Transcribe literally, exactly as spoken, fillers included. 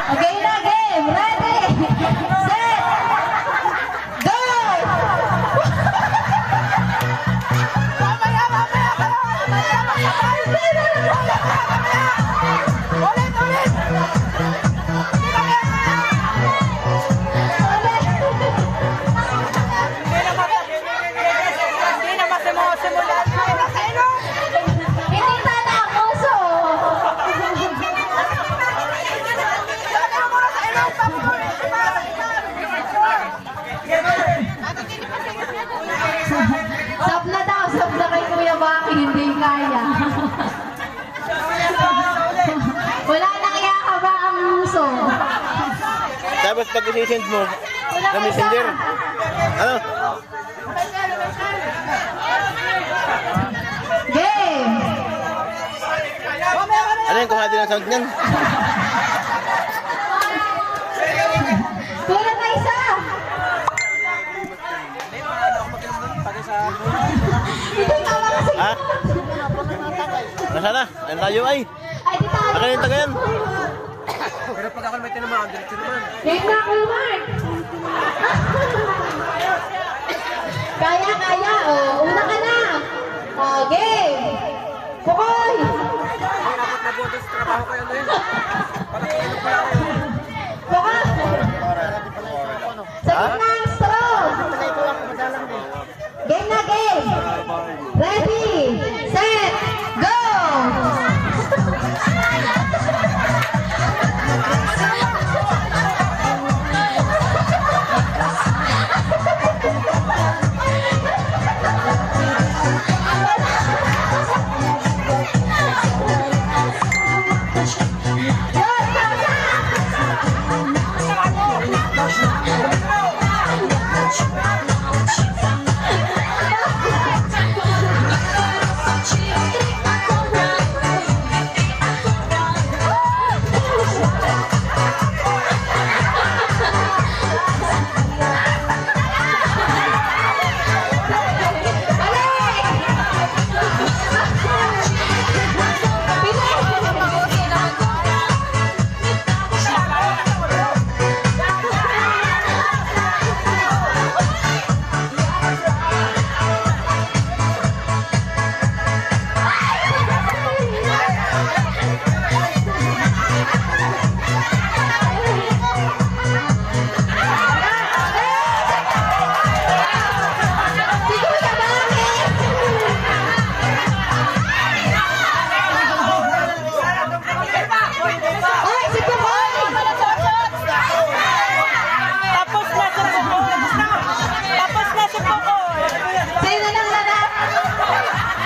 Okay na, game! Ready! Set! Go! Mamaya, mamaya! Mamaya, mamaya! Ulit, ulit! Hindi na masimulan. Hindi na na puso. Sap na daw, sap na kay Kuya Baki, hindi kaya. Wala na kaya ka ba ang muso? Tapos pag isi-send mo, sa messenger, ano? Game! Ano yung kuha din ang sound niyan? Kuya na isa! Hindi tama kasi. Ha? Nasaan na? Ano tayo ay? Ay, di tayo. Akin yung tagayan. Pero pag ako may tinamaan, diretso naman. Game na, Kuya Mark! Kaya, kaya. O, una ka na. O, game! Pukoy! Dapat na buwan sa trabaho kayo na yun. Palakihin mo pala kayo. Pukoy! Sa gitna ang straw! Game na, game! Ready! Set! Go! Sino nang nanalo?